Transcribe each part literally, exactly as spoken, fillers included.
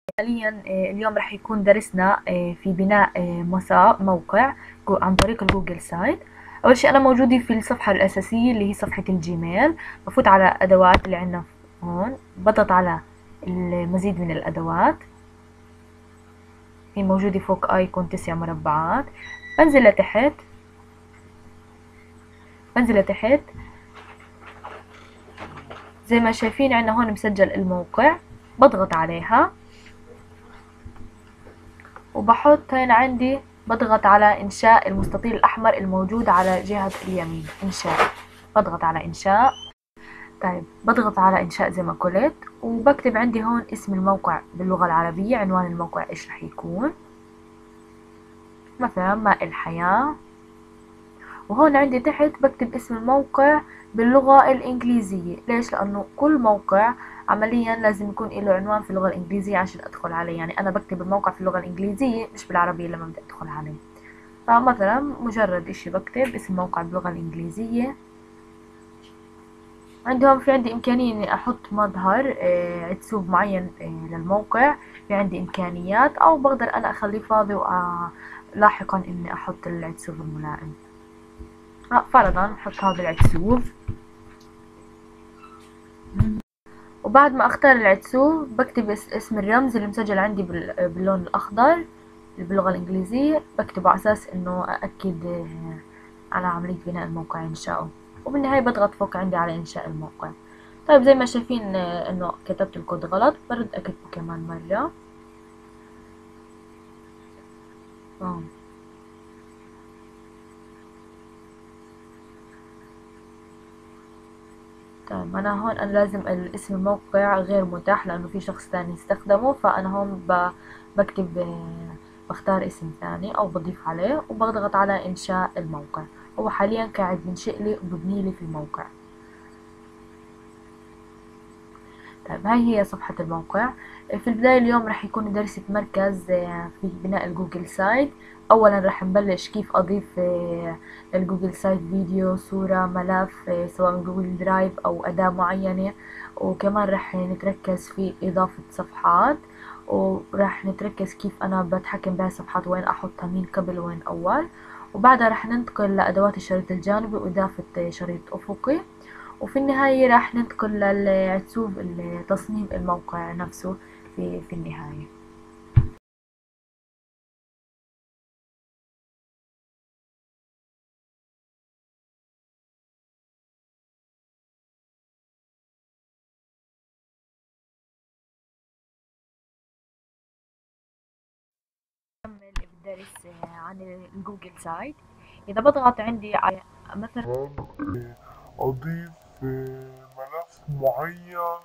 حاليا اليوم رح يكون درسنا في بناء مسار موقع عن طريق الجوجل سايت. أول شيء أنا موجودة في الصفحة الأساسية اللي هي صفحة الجيميل. بفوت على أدوات اللي عندنا هون، بضغط على المزيد من الأدوات، في موجودة فوق أيقون تسع مربعات. بنزل لتحت بنزل لتحت زي ما شايفين عندنا هون مسجل الموقع، بضغط عليها وبحط هنا عندي، بضغط على إنشاء المستطيل الأحمر الموجود على جهة اليمين، إنشاء. بضغط على إنشاء. طيب بضغط على إنشاء زي ما قلت، وبكتب عندي هون اسم الموقع باللغة العربية، عنوان الموقع إيش رح يكون، مثلا ماء الحياة. وهون عندي تحت بكتب اسم الموقع باللغة الإنجليزية. ليش؟ لأنه كل موقع عمليا لازم يكون له عنوان في اللغة الإنجليزية عشان أدخل عليه. يعني أنا بكتب الموقع في اللغة الإنجليزية مش بالعربية لما بدي أدخل عليه. فمثلا مجرد إشي بكتب اسم موقع باللغة الإنجليزية. عندهم في عندي إمكانية إني أحط مظهر آه، عتسوب معين آه، للموقع. في عندي إمكانيات، أو بقدر أنا أخليه فاضي ولاحقا إني أحط العتسوب الملائم. آه، فرضا أحط هذا العتسوب، وبعد ما اختار العتسوب بكتب اسم الرمز اللي مسجل عندي باللون الاخضر باللغة الانجليزية، بكتبه على اساس انه اأكد على عملية بناء الموقع انشاؤه. وبالنهاية بضغط فوق عندي على انشاء الموقع. طيب زي ما شايفين انه كتبت الكود غلط، برد اكتبه كمان مرة. آه. طيب انا هون انا لازم اسم الموقع غير متاح لانه في شخص ثاني يستخدمه، فانا هون بكتب، بختار اسم ثاني او بضيف عليه وبضغط على انشاء الموقع. هو حاليا قاعد بنشئ لي وببني لي في الموقع. طيب هاي هي صفحة الموقع. في البداية اليوم رح يكون درس يتمركز في بناء الجوجل سايت. اولا رح نبلش كيف اضيف للجوجل سايت فيديو، صورة، ملف، سواء من جوجل درايف او اداة معينة. وكمان رح نتركز في اضافة صفحات، ورح نتركز كيف انا بتحكم بهاي الصفحات، وين احطها، مين قبل وين اول. وبعدها رح ننتقل لادوات الشريط الجانبي واضافة شريط افقي. وفي النهاية راح ننتقل لعتوب تصميم الموقع نفسه في في النهاية. نكمل بالدرس عن الجوجل سايت. إذا بضغط عندي على مثلا أضيف ملف معين،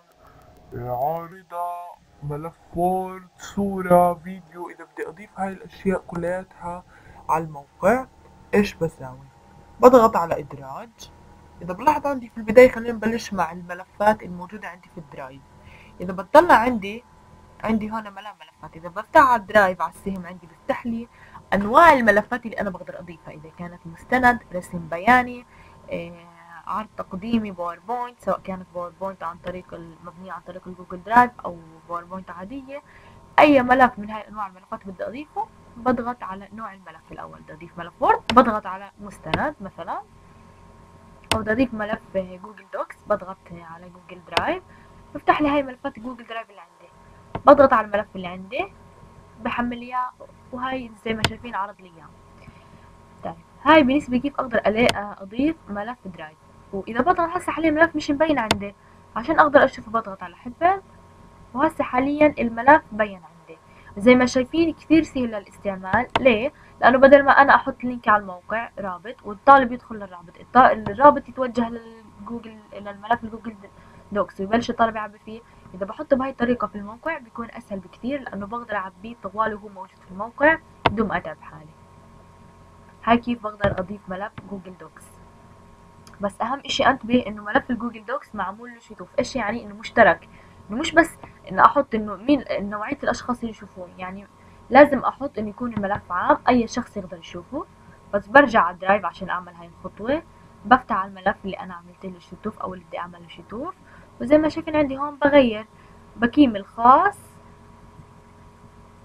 عارضة، ملف وورد، صورة، فيديو. إذا بدي أضيف هاي الأشياء كلياتها على الموقع، إيش بساوي؟ بضغط على إدراج. إذا بلاحظ عندي في البداية، خلينا نبلش مع الملفات الموجودة عندي في الدرايف. إذا بتطلع عندي عندي هون ملان ملفات. إذا بفتح على الدرايف على السهم عندي بيفتح لي أنواع الملفات اللي أنا بقدر أضيفها، إذا كانت مستند، رسم بياني، آه، عرض تقديمي، باوربوينت، سواء كانت باوربوينت عن طريق المبنية عن طريق الجوجل درايف أو باوربوينت عادية. أي ملف من هاي أنواع الملفات بدي أضيفه، بضغط على نوع الملف الأول. بدي أضيف ملف وورد، بضغط على مستند مثلا. أو بدي أضيف ملف جوجل دوكس، بضغط على جوجل درايف، بفتح لي هاي ملفات جوجل درايف اللي عندي. بضغط على الملف اللي عندي، بحمل اياه، وهاي زي ما شايفين عرض لي اياه. طيب هاي بالنسبة كيف اقدر اضيف ملف درايف. واذا بضغط هسه حاليا الملف مش مبين عندي، عشان اقدر اشوفه بضغط على حفظ، وهسه حاليا الملف بين عندي. زي ما شايفين كثير سهل للاستعمال. ليه؟ لانه بدل ما انا احط لينك على الموقع رابط والطالب يدخل للرابط، الرابط يتوجه للجوجل للملف الجوجل دوكس ويبلش الطالب يعبي فيه. اذا بحطه بهاي الطريقة في الموقع بيكون اسهل بكثير، لانه بقدر اعبيه طوال وهو موجود في الموقع بدون ما اتعب حالي. هاي كيف بقدر اضيف ملف جوجل دوكس. بس اهم اشي انتبه انه ملف الجوجل دوكس معمول له شطوف. ايش يعني؟ انه مشترك، انه مش بس انه احط انه مين نوعية الاشخاص اللي يشوفون. يعني لازم احط انه يكون الملف عام، اي شخص يقدر يشوفه. بس برجع على الدرايف عشان اعمل هاي الخطوة، بفتح على الملف اللي انا عملت له شطوف او اللي بدي اعمل له شطوف. وزي ما شايفين عندي هون بغير، بكيم الخاص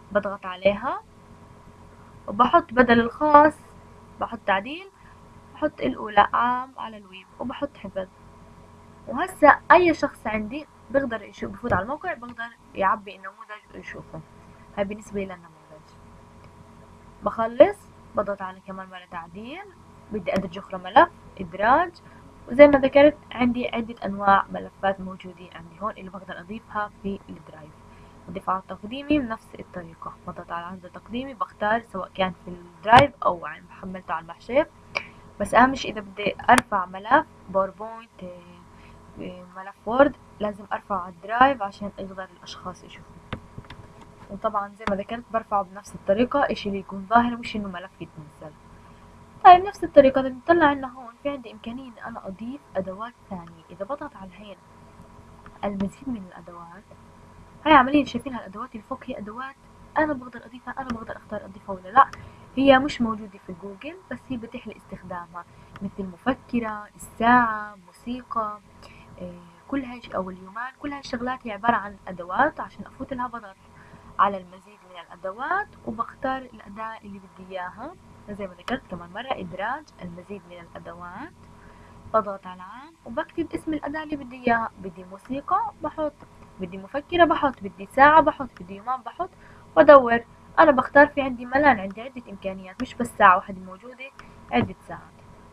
بضغط عليها وبحط بدل الخاص بحط تعديل، بحط الأولى عام على الويب وبحط حفظ. وهسا أي شخص عندي بيقدر يشوف، بفوت على الموقع بيقدر يعبي النموذج ويشوفه. هاي بالنسبة للنموذج. بخلص بضغط على كمان مرة تعديل، بدي أدرج أخرى ملف إدراج. وزي ما ذكرت عندي عدة أنواع ملفات موجودين عندي هون اللي بقدر أضيفها في الدرايف. بضيف على تقديمي بنفس الطريقة، بضغط على عرض تقديمي بختار سواء كان في الدرايف أو حملته على المحشف. بس أهم شي إذا بدي أرفع ملف باوربوينت ملف وورد لازم أرفعه على الدرايف عشان يقدر الأشخاص يشوفوه. وطبعا زي ما ذكرت برفعه بنفس الطريقة، إشي اللي يكون ظاهر مش إنه ملف يتنزل. طيب نفس الطريقة إذا بنطلع عنا هون في عندي إمكانية إن أنا أضيف أدوات ثانية. إذا بضغط على هين المزيد من الأدوات، هاي عمليا شايفين هالأدوات اللي فوق هي أدوات أنا بقدر أضيفها، أنا بقدر أختار أضيفها ولا لأ. هي مش موجودة في جوجل بس هي بتيح لي استخدامها، مثل مفكرة، الساعة، موسيقى، إيه كل هاي أو اليومان. كل هاي الشغلات هي عبارة عن أدوات. عشان أفوت لها بضغط على المزيد من الأدوات وبختار الأداة اللي بدي إياها. زي ما ذكرت كمان مرة إدراج المزيد من الأدوات، بضغط على عام وبكتب اسم الأداة اللي بدي إياها. بدي موسيقى بحط، بدي مفكرة بحط، بدي ساعة بحط، بدي يومان بحط وأدور. أنا بختار، في عندي ملان، عندي عدة إمكانيات مش بس ساعة واحدة موجودة، عدة ساعات.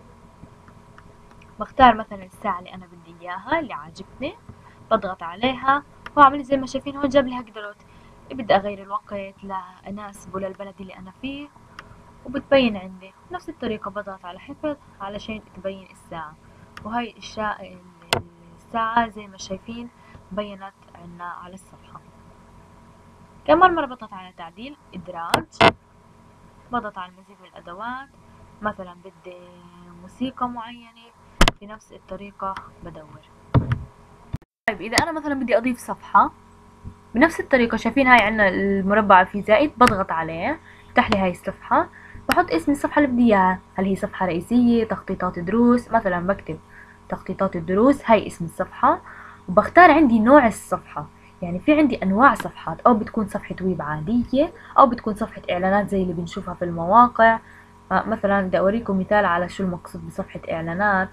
بختار مثلا الساعة اللي أنا بدي إياها اللي عاجبتني، بضغط عليها وأعمل زي ما شايفين هون جاب لي هالقدرات. بدي أغير الوقت لأناسبه للبلد اللي أنا فيه وبتبين عندي. نفس الطريقة بضغط على حفظ علشان تبين الساعة. وهاي الساعة زي ما شايفين بينت عنا على الصفحة. كمان مرة بضغط على تعديل إدراج، بضغط على المزيد من الأدوات. مثلا بدي موسيقى معينة، بنفس الطريقة بدور. طيب إذا أنا مثلا بدي أضيف صفحة بنفس الطريقة، شايفين هاي عنا المربع في زائد، بضغط عليه بفتح لي هاي الصفحة، بحط اسم الصفحة اللي بدي إياها. هل هي صفحة رئيسية، تخطيطات دروس، مثلا بكتب تخطيطات الدروس هاي اسم الصفحة. وبختار عندي نوع الصفحة، يعني في عندي أنواع صفحات، أو بتكون صفحة ويب عادية أو بتكون صفحة إعلانات زي اللي بنشوفها في المواقع. مثلا بدي أوريكم مثال على شو المقصود بصفحة إعلانات.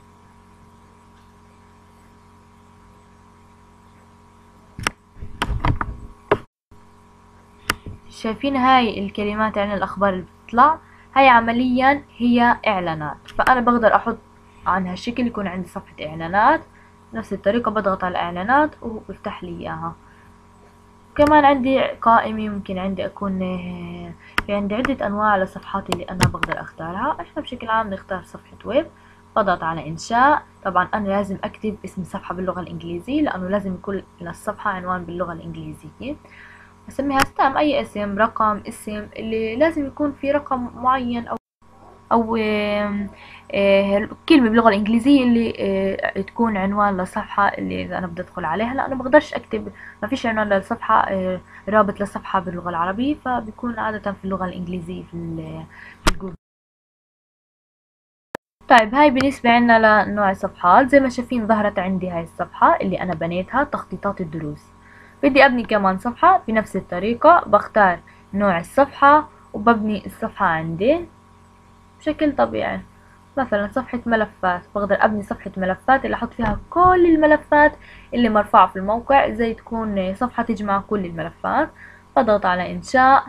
شايفين هاي الكلمات يعني الأخبار اللي بتطلع، هاي عمليا هي إعلانات. فأنا بقدر أحط عن هالشكل يكون عندي صفحة إعلانات. نفس الطريقة بضغط على الإعلانات وبفتح لي إياها. كمان عندي قائمة، ممكن عندي أكون في عندي عدة أنواع للصفحات اللي أنا بقدر أختارها. إحنا بشكل عام نختار صفحة ويب، بضغط على إنشاء. طبعا أنا لازم أكتب اسم الصفحة باللغة الإنجليزية لأنه لازم يكون للصفحة عنوان باللغة الإنجليزية. اسميها ستام، اي اسم، رقم، اسم اللي لازم يكون في رقم معين او او آه، آه، كلمة باللغة الانجليزية اللي آه، تكون عنوان للصفحة اللي انا بدي ادخل عليها. لا انا بقدرش اكتب، ما فيش عنوان للصفحة آه، رابط للصفحة باللغة العربية، فبيكون عادة في اللغة الانجليزية في الجوجل. طيب هاي بالنسبة عنا لنوع الصفحات. زي ما شايفين ظهرت عندي هاي الصفحة اللي أنا بنيتها، تخطيطات الدروس. بدي أبني كمان صفحة بنفس الطريقة، بختار نوع الصفحة وببني الصفحة عندي بشكل طبيعي. مثلا صفحة ملفات، بقدر أبني صفحة ملفات اللي أحط فيها كل الملفات اللي مرفوعة في الموقع، زي تكون صفحة تجمع كل الملفات. بضغط على إنشاء.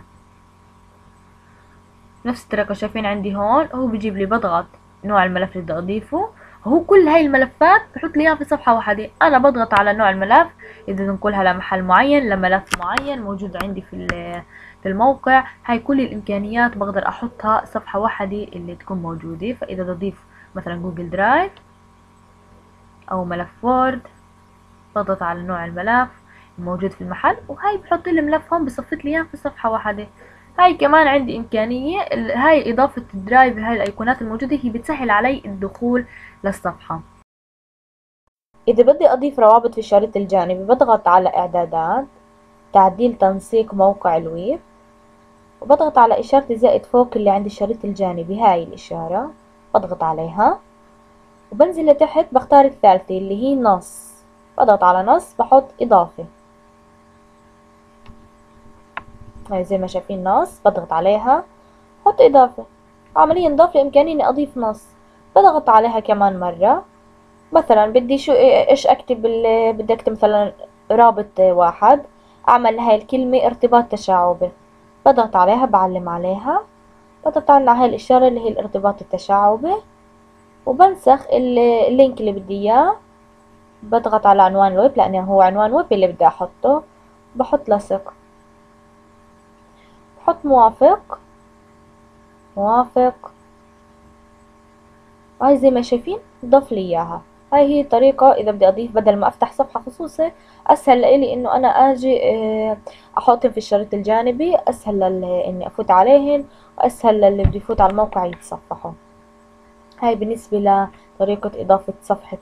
نفس الطريقة شايفين عندي هون هو بيجيب لي، بضغط نوع الملف اللي بدي اضيفه، هو كل هاي الملفات بحط لي اياها في صفحة واحدة. انا بضغط على نوع الملف اذا ننقلها لمحل معين لملف معين موجود عندي في في الموقع. هاي كل الامكانيات بقدر احطها صفحة واحدة اللي تكون موجودة. فاذا بدي اضيف مثلا جوجل درايف او ملف وورد، بضغط على نوع الملف الموجود في المحل وهاي بحط لي الملف هون بصفت لي اياه في صفحة واحدة. هاي كمان عندي إمكانية، هاي إضافة الدرايف، هاي الأيقونات الموجودة هي بتسهل علي الدخول للصفحة. إذا بدي أضيف روابط في الشريط الجانبي بضغط على إعدادات، تعديل تنسيق موقع الويب، وبضغط على إشارة الزائد فوق اللي عند الشريط الجانبي، هاي الإشارة بضغط عليها وبنزل لتحت بختار الثالثة اللي هي نص، بضغط على نص بحط إضافة. هاي زي ما شايفين نص، بضغط عليها حط اضافة. عمليا ضاف لي امكانية اني اضيف نص، بضغط عليها كمان مرة. مثلا بدي شو ايش اكتب، بدي اكتب مثلا رابط واحد، اعمل هاي الكلمة ارتباط تشعبي، بضغط عليها بعلم عليها، بضغط على هاي الاشارة اللي هي الارتباط التشعبي، وبنسخ اللينك اللي بدي اياه، بضغط على عنوان الويب لانه هو عنوان ويب اللي بدي احطه، بحط لصق، بحط موافق موافق. هاي زي ما شايفين ضاف لي اياها. هاي هي الطريقة اذا بدي اضيف، بدل ما افتح صفحة خصوصي اسهل لإلي انه انا اجي احطهم في الشريط الجانبي، اسهل اني افوت عليهن، واسهل للي بده يفوت على الموقع يتصفحوا. هاي بالنسبة لطريقة اضافة صفحة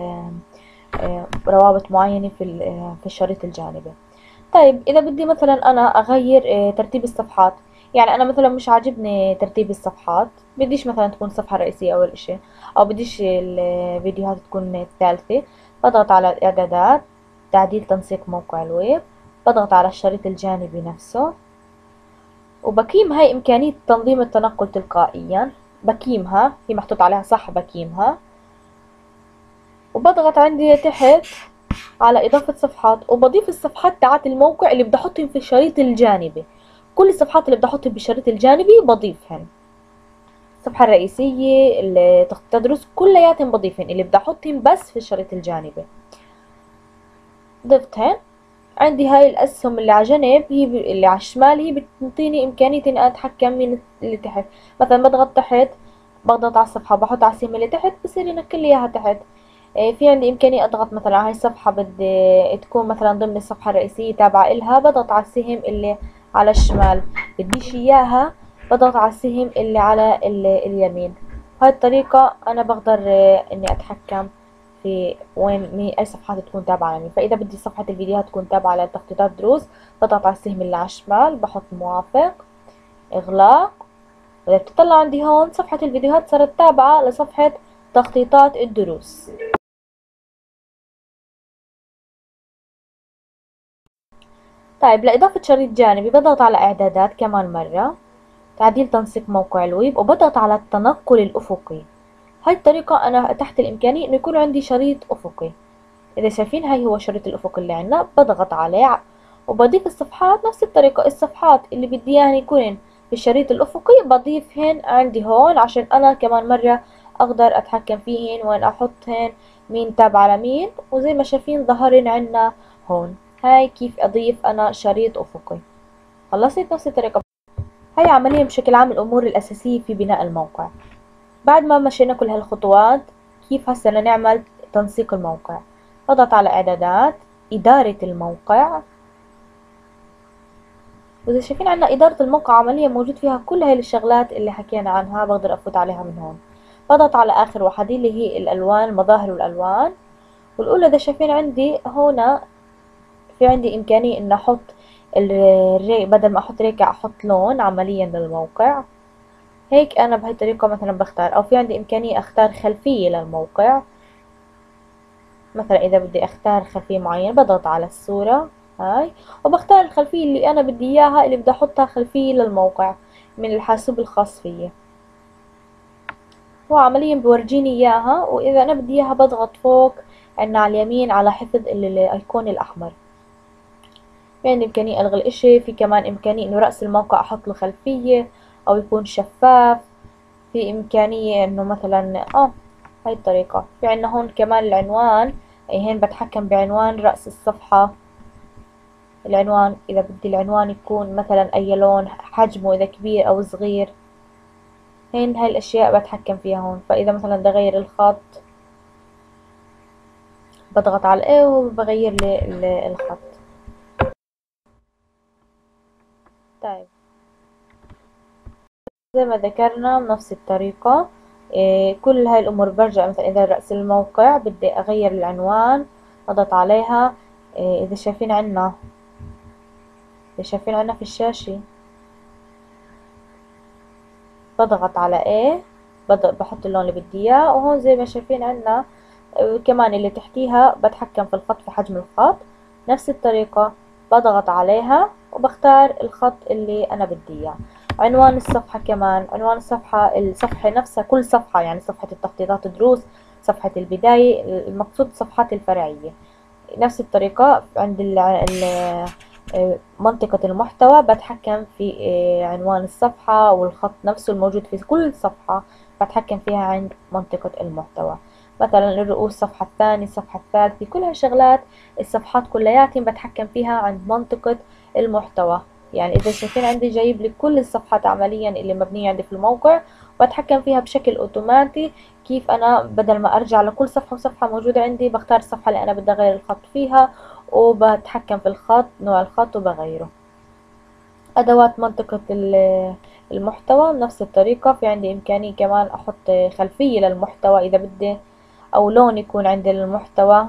روابط معينة في في الشريط الجانبي. طيب اذا بدي مثلا انا اغير ترتيب الصفحات، يعني انا مثلا مش عاجبني ترتيب الصفحات، بديش مثلا تكون صفحة رئيسية اول اشي، او بديش الفيديوهات تكون الثالثة، بضغط على الاعدادات، تعديل تنسيق موقع الويب، بضغط على الشريط الجانبي نفسه، وبقيم هاي امكانية تنظيم التنقل تلقائيا، بقيمها هي محطوط عليها صح، بقيمها، وبضغط عندي تحت على إضافة صفحات، وبضيف الصفحات تاعت الموقع اللي بدي أحطهم في الشريط الجانبي. كل الصفحات اللي بدي أحطهم بالشريط الجانبي بضيفهن، الصفحة الرئيسية اللي تدرس كلياتهم بضيفهن، اللي بدي أحطهم بس في الشريط الجانبي ضفتهن. عندي هاي الأسهم اللي على جنب، هي اللي على الشمال هي بتعطيني إمكانية إني أتحكم من اللي تحت. مثلا بضغط تحت، بضغط على الصفحة، بحط على السهم اللي تحت بصير ينقل لي إياها تحت. في عندي إمكانية أضغط مثلا على هاي الصفحة بدي تكون مثلا ضمن الصفحة الرئيسية تابعة إلها، بضغط على السهم اللي على الشمال، بديش إياها بضغط على السهم اللي على اليمين. بهاي الطريقة أنا بقدر إني أتحكم في وين أي صفحات تكون تابعة لمين. فإذا بدي صفحة الفيديوهات تكون تابعة لتخطيطات دروس، بضغط على السهم اللي على الشمال، بحط موافق، إغلاق. إذا بتطلع عندي هون صفحة الفيديوهات صارت تابعة لصفحة تخطيطات الدروس. طيب لإضافة شريط جانبي بضغط على إعدادات كمان مرة، تعديل تنسيق موقع الويب، وبضغط على التنقل الأفقي. هاي الطريقة أنا أتحت الإمكانية إنه يكون عندي شريط أفقي. إذا شايفين هاي هو الشريط الأفقي اللي عنا، بضغط عليه وبضيف الصفحات نفس الطريقة. الصفحات اللي بدي إياهن يكون في الشريط الأفقي بضيفهن عندي هون، عشان أنا كمان مرة أقدر أتحكم فيهن وين أحطهن، مين تابعة لمين. وزي ما شايفين ظهرن عنا هون. هاي كيف أضيف أنا شريط أفقي. خلصت نفس الطريقة. هاي عمليا بشكل عام الأمور الأساسية في بناء الموقع. بعد ما مشينا كل هالخطوات، كيف هسه بدنا نعمل تنسيق الموقع؟ بضغط على إعدادات، إدارة الموقع، وإذا شايفين عنا إدارة الموقع عمليا موجود فيها كل هاي الشغلات اللي حكينا عنها، بقدر أفوت عليها من هون. بضغط على آخر واحدة اللي هي الألوان، مظاهر الألوان. والأولى إذا شايفين عندي هنا في عندي إمكانية إن أحط الري، بدل ما أحط ريكة أحط لون عمليا للموقع. هيك أنا بهي الطريقة مثلا بختار، أو في عندي إمكانية أختار خلفية للموقع. مثلا إذا بدي أختار خلفية معينة بضغط على الصورة هاي، وبختار الخلفية اللي أنا بدي إياها، اللي بدي أحطها خلفية للموقع من الحاسوب الخاص فيي. هو عمليا بورجيني إياها، وإذا أنا بدي إياها بضغط فوق عنا على اليمين على حفظ الأيقون الأحمر. في عندي إمكانية ألغي الإشي. في كمان إمكانية إنه رأس الموقع أحط له خلفية أو يكون شفاف. في إمكانية إنه مثلا آه هاي الطريقة. في عنا هون كمان العنوان، هين بتحكم بعنوان رأس الصفحة. العنوان إذا بدي العنوان يكون مثلا أي لون، حجمه إذا كبير أو صغير، هين هاي الأشياء بتحكم فيها هون. فإذا مثلا بدي أغير الخط بضغط على الإيه وبغير لي الخط. طيب زي ما ذكرنا بنفس الطريقة إيه كل هاي الأمور برجع. مثلا إذا رأس الموقع بدي أغير العنوان بضغط عليها. إيه إذا شايفين عنا إذا شايفين عنا في الشاشة بضغط على ايه، بحط اللون اللي بدي اياه. وهون زي ما شايفين عنا كمان اللي تحتيها بتحكم في الخط، في حجم الخط. نفس الطريقة بضغط عليها وبختار الخط اللي أنا بدي إياه. عنوان الصفحة كمان، عنوان الصفحة الصفحة نفسها، كل صفحة يعني صفحة التخطيطات دروس، صفحة البداية، المقصود الصفحات الفرعية. نفس الطريقة عند منطقة المحتوى بتحكم في عنوان الصفحة والخط نفسه الموجود في كل صفحة بتحكم فيها عند منطقة المحتوى. مثلا الرؤوس الصفحة الثانية الصفحة الثالثة كلها شغلات الصفحات كلياتهم بتحكم فيها عند منطقة المحتوى. يعني إذا شايفين عندي جايب لي كل الصفحات عمليا اللي مبنية عندي في الموقع وبتحكم فيها بشكل أوتوماتي. كيف أنا بدل ما أرجع لكل صفحة وصفحة موجودة عندي بختار الصفحة اللي أنا بدي أغير الخط فيها وبتحكم في الخط نوع الخط وبغيره. أدوات منطقة المحتوى بنفس الطريقة، في عندي إمكانية كمان أحط خلفية للمحتوى إذا بدي، أو لون يكون عندي للمحتوى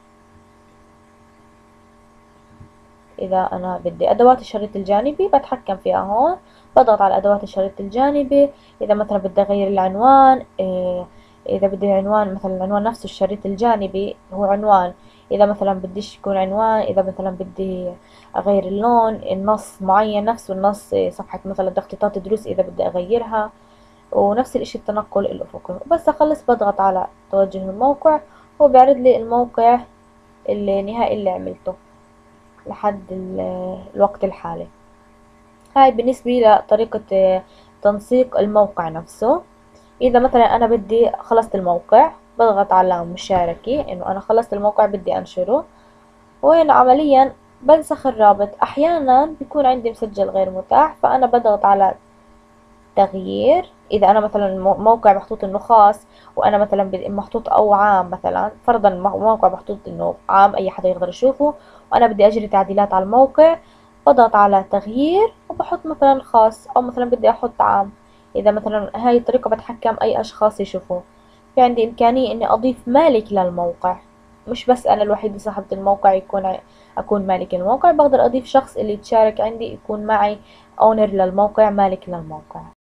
إذا أنا بدي. أدوات الشريط الجانبي بتحكم فيها هون، بضغط على أدوات الشريط الجانبي. إذا مثلا بدي أغير العنوان، إذا بدي العنوان مثلا العنوان نفسه الشريط الجانبي هو عنوان، إذا مثلا بديش يكون عنوان، إذا مثلا بدي أغير اللون، النص معين نفسه النص صفحة مثلا تخطيطات دروس إذا بدي أغيرها، ونفس الإشي التنقل الأفقي. وبس أخلص بضغط على توجه الموقع هو بيعرض لي الموقع النهائي اللي عملته لحد الوقت الحالي. هاي بالنسبة لطريقة تنسيق الموقع نفسه. إذا مثلا أنا بدي خلصت الموقع بضغط على مشاركة إنه أنا خلصت الموقع بدي أنشره، وين عمليا بنسخ الرابط. أحيانا بيكون عندي مسجل غير متاح فأنا بضغط على تغيير. إذا أنا مثلا موقع محطوط إنه خاص وأنا مثلا محطوط أو عام، مثلا فرضا موقع محطوط إنه عام أي حدا يقدر يشوفه وأنا بدي أجري تعديلات على الموقع، بضغط على تغيير وبحط مثلا خاص أو مثلا بدي أحط عام. إذا مثلا هاي الطريقة بتحكم أي أشخاص يشوفوه. في عندي إمكانية إني أضيف مالك للموقع، مش بس أنا الوحيدة صاحبة الموقع يكون أكون مالك الموقع، بقدر أضيف شخص اللي يتشارك عندي يكون معي أونر للموقع، مالك للموقع.